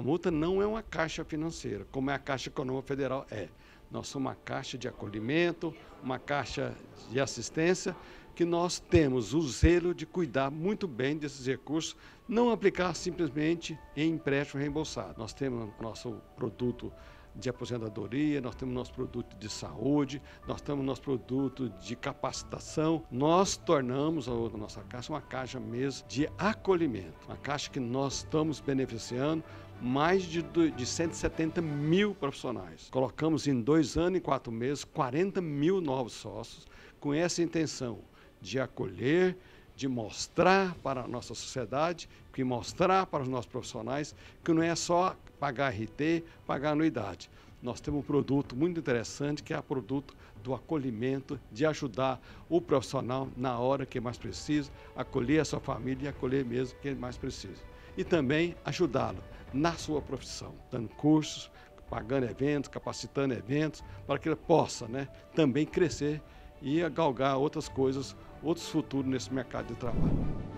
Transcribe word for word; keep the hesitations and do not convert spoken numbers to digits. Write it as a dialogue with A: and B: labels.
A: Permuta não é uma caixa financeira, como é a Caixa Econômica Federal é. Nós somos uma caixa de acolhimento, uma caixa de assistência, que nós temos o zelo de cuidar muito bem desses recursos, não aplicar simplesmente em empréstimo reembolsado. Nós temos nosso produto de aposentadoria, nós temos nosso produto de saúde, nós temos nosso produto de capacitação. Nós tornamos a nossa caixa uma caixa mesmo de acolhimento, uma caixa que nós estamos beneficiando mais de, de cento e setenta mil profissionais. Colocamos em dois anos e quatro meses quarenta mil novos sócios com essa intenção de acolher, de mostrar para a nossa sociedade, que mostrar para os nossos profissionais que não é só pagar R T, pagar anuidade. Nós temos um produto muito interessante, que é o produto do acolhimento, de ajudar o profissional na hora que mais precisa, acolher a sua família e acolher mesmo quem mais precisa. E também ajudá-lo na sua profissão, dando cursos, pagando eventos, capacitando eventos, para que ele possa, né, também crescer e galgar outras coisas, outros futuros nesse mercado de trabalho.